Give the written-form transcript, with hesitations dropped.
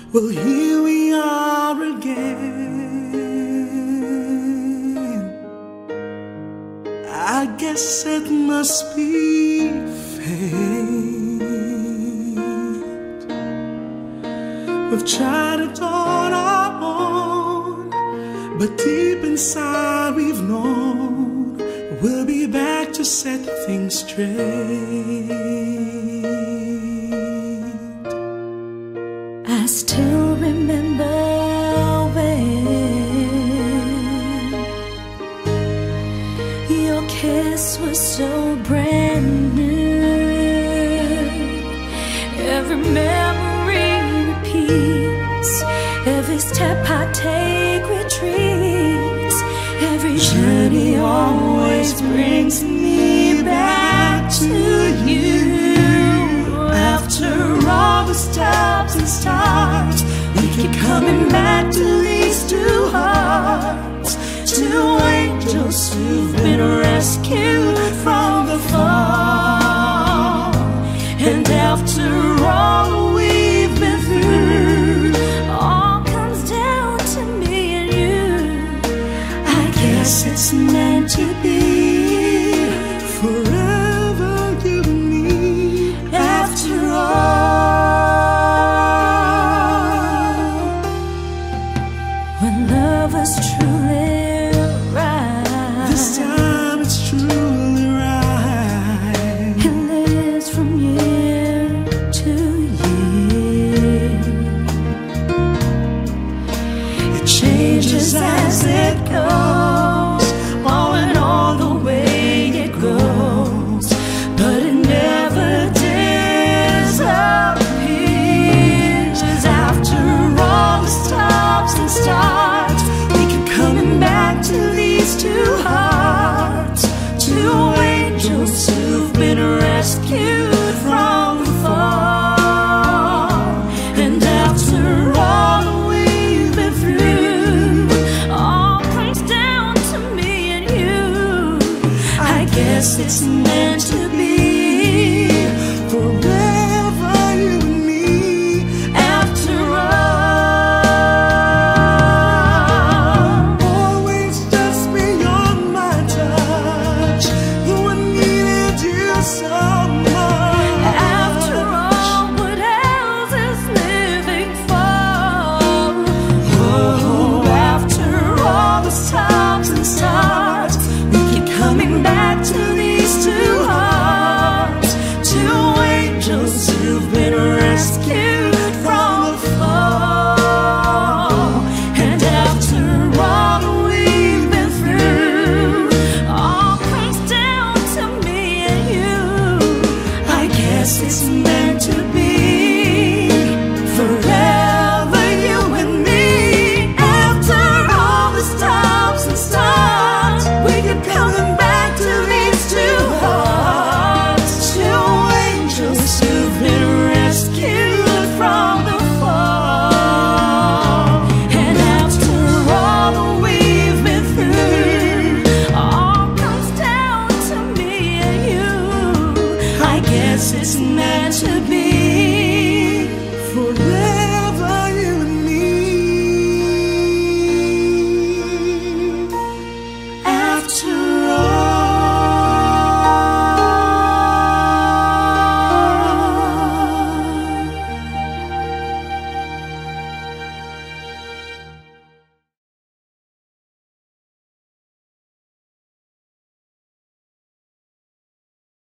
Well, here we are again. I guess it must be fate. We've tried it on our own, but deep inside we've known we'll be back to set things straight. I still remember when your kiss was so brand new. Every memory repeats, every step I take retreats, every journey always brings me back to you. After all the stops and starts, we keep coming back to these two hearts, two angels who've been rescued from the fall. And after all we've been through, all comes down to me and you. I guess it's meant to be. Forever you and me. After all, when love was truly right, This time it's truly right. it lives from year to year. It changes as it goes, oh, and all the way it goes, but it never disappears. After all the stops and starts, we keep coming back to these two hearts, two angels who've been rescued from the fall. And after all we've been through, all comes down to me and you. I guess it's meant to be. Forever you and me. After all, Always just beyond my touch. Oh, I needed you so much. after all, what else is living for? Oh, after all the stops and starts, we keep coming back to these two hearts, two angels who've been rescued from the fall. And after all we've been through, all comes down to me and you. I guess it's meant to be. Forever you and me. After all the stops and starts, we keep coming back to these two hearts, two angels who've been rescued from the fall. And after all we've been through, all comes down to me and you. I guess it's meant to be. Forever you and me. After